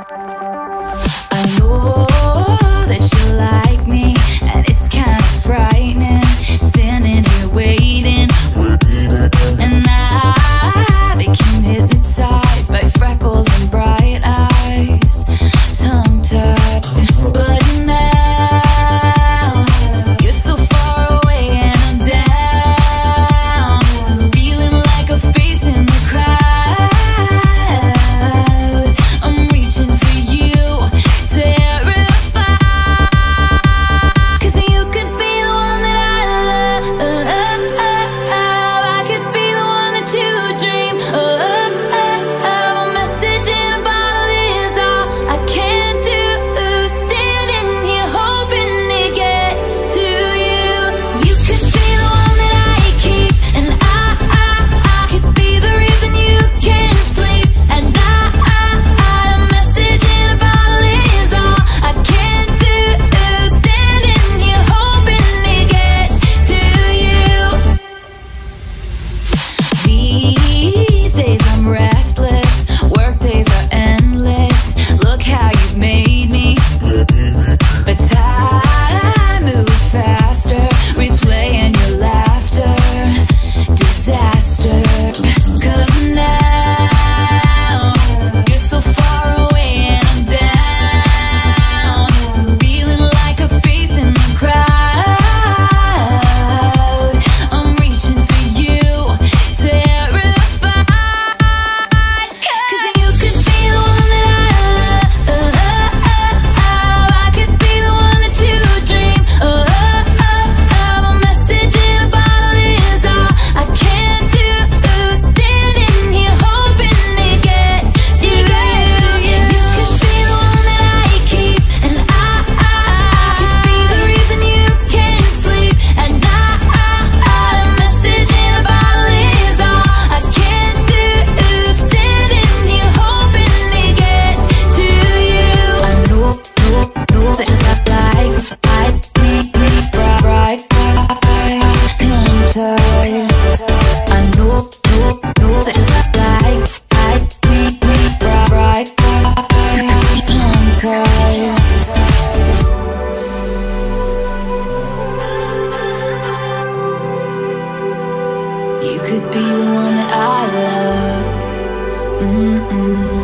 I know that you like me, and it's kind of frightening, standing here waiting. And I became hypnotized by freckles and bright eyes, tongue-tied. But now you're so far away and I'm down, feeling like a face in the crowd. I'm reaching for you, terrified, 'cause you could be the one that I love. I could be the one that you dream of. A message in a bottle is all I can do, standing here hoping it gets to you. You could be the one that I keep, and I could be the reason you can't sleep. And a message in a bottle is all I can do, standing here hoping it gets to you. These days I'm restless, work days are endless. Look how you've made me, but time moves faster, replaying your laughter, disaster. 'Cause now you're so far away and I'm down, feeling like a face in the crowd. I'm reaching for you, terrified, 'cause you could be the one that I love. I could be the one that you dream of. A message in a bottle is all I can do, standing here hoping it gets to you. You could be the one that I keep, and I could be the reason you can't sleep. And a message in a bottle is all I can do, standing here hoping it gets to you. I know that you like me bright, tongue-tied. I know that you like me bright, tongue-tied. You could be the one that I love.